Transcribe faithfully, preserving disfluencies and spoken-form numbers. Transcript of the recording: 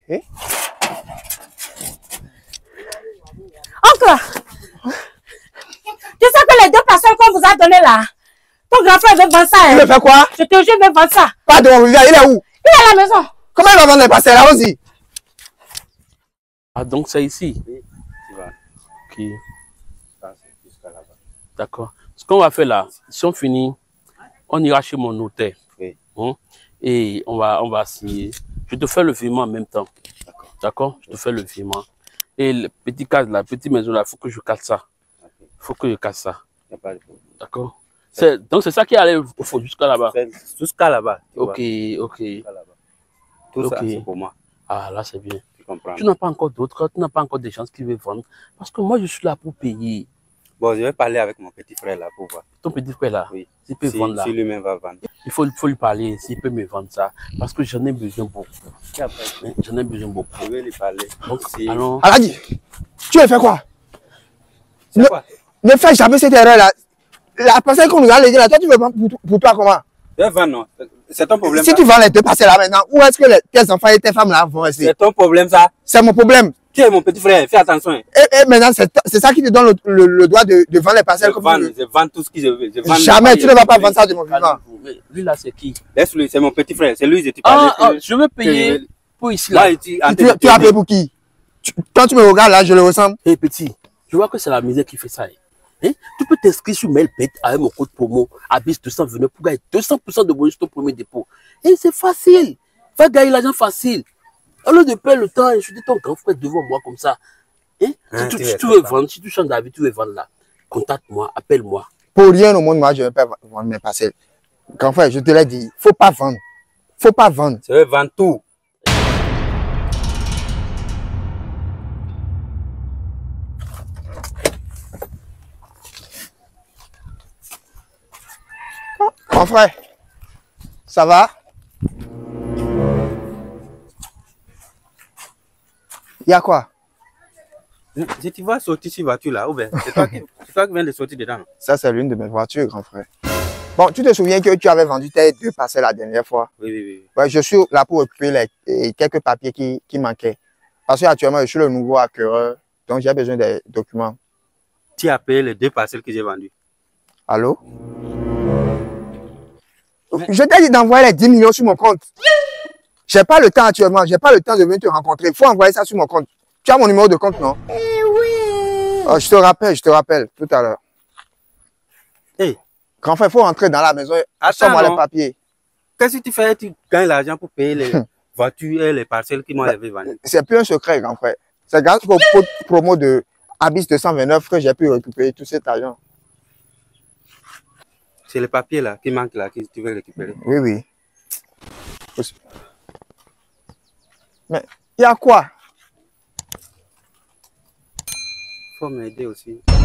Eh? Oncle, tu sais que les deux personnes qu'on vous a données là, ton grand frère veut vendre ça. Hein? Il veut faire quoi? Je te jure, il veut vendre ça. Pardon, il est où? Il est à la maison. Comment il va vendre les parcelles là aussi? Ah, donc c'est ici? Oui, tu vas. Ok. Jusqu'à là-bas. D'accord. Ce qu'on va faire là, si on finit, on ira chez mon notaire. Oui. Hein? Et on va, on va signer. Je te fais le virement en même temps. D'accord. D'accord? Je te fais le virement. Et le petit cadre, la petite maison là, il faut que je casse ça. Il faut que je casse ça. Il n'y a pas de problème. D'accord? Donc c'est ça qui allait jusqu'à là-bas. Jusqu'à là-bas. Ok, ok. Tout Ok. ça, c'est pour moi. Ah, là, c'est bien. Tu comprends? Tu n'as pas encore d'autres, tu n'as pas encore des gens qui veulent vendre. Parce que moi, je suis là pour payer. Bon, je vais parler avec mon petit frère là pour voir. Ton petit frère là, Oui. s'il peut Si, vendre là. si lui-même va vendre. Il faut, il faut lui parler, s'il peut me vendre ça. Parce que j'en ai besoin beaucoup. J'en ai besoin beaucoup. Je vais lui parler. Donc, si... allons. Aladi, tu veux faire quoi? C'est ne, quoi? Ne fais jamais cette erreur là. La parcelle qu'on nous a léguée là, toi tu veux vendre pour, pour toi comment? Je vais vendre, non. C'est ton problème. Si ça. tu vends les deux parcelles là maintenant, où est-ce que les, tes enfants et tes femmes là vont rester? C'est ton problème ça. C'est mon problème. Tu es mon petit frère, fais attention. Et, et maintenant, c'est ça qui te donne le, le, le droit de, de vendre les parcelles Je comme vends, tu veux. je vends tout ce que je veux. Je vends Jamais, tu ne vas pas vendre ça de mon vivant. Lui là, c'est qui? Laisse-lui, c'est mon petit frère. C'est lui, je te parle. Ah, ah, je veux payer pour ici Là, là. tu, Tu, tu, tu as payé pour qui? tu, Quand tu me regardes là, je le ressemble. Hé petit, je vois que c'est la misère qui fait ça. Hein? Hein? Tu peux t'inscrire sur Mailbet avec mon code promo Abyss deux cent vingt-neuf pour gagner deux cents pour cent de bonus sur ton premier dépôt. Et c'est facile. Va gagner l'argent facile. Au lieu de perdre le temps et insulter ton grand frère devant moi comme ça. Hein? Hein, si tu, tu si veux tu faire veux ça. vendre, si tu changes d'avis, tu veux vendre là, contacte-moi, appelle-moi. Pour rien au monde, moi, je ne vais pas vendre mes parcelles. Grand frère, je te l'ai dit, faut pas vendre. Faut pas vendre. Je vais vendre tout. Grand frère, ça va? Il y a quoi? Si tu vas sortir sur voiture là, ou bien c'est toi, qui, toi qui viens de sortir dedans. Ça, c'est l'une de mes voitures, grand frère. Bon, tu te souviens que tu avais vendu tes deux parcelles la dernière fois? Oui, oui, oui. Ouais, je suis là pour récupérer les, quelques papiers qui, qui manquaient. Parce qu'actuellement, je suis le nouveau acquéreur, donc j'ai besoin des documents. Tu as payé les deux parcelles que j'ai vendues. Allô? Mais... Je t'ai dit d'envoyer les dix millions sur mon compte. J'ai pas le temps actuellement, j'ai pas le temps de venir te rencontrer. Il faut envoyer ça sur mon compte. Tu as mon numéro de compte, non? Eh oui. Oh, je te rappelle, je te rappelle, tout à l'heure. Hey. Grand frère, il faut rentrer dans la maison. Sors-moi les papiers. Qu'est-ce que tu fais? Tu gagnes l'argent pour payer les voitures et les parcelles qui m'ont levé vendues. C'est plus un secret, grand frère. C'est grâce au promo de Abyss deux cent vingt-neuf que j'ai pu récupérer tout cet argent. C'est les papiers là qui manquent là, que tu veux récupérer. Oui, oui. Mais il y a quoi? Faut m'aider aussi.